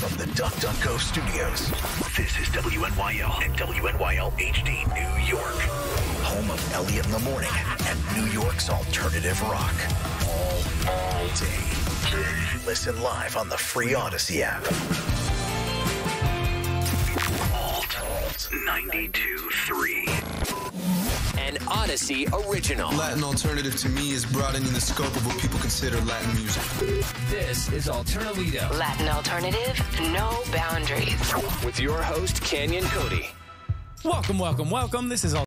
from the DuckDuckGo studios. This is WNYL and WNYL HD New York. Home of Elliot in the Morning and New York's alternative rock. All day. Listen live on the free Odyssey app. Alt 92.3. An Odyssey original. Latin alternative to me is broadening the scope of what people consider Latin music. This is Alternalito. Latin alternative, no boundaries. With your host, Canyon Cody. Welcome. This is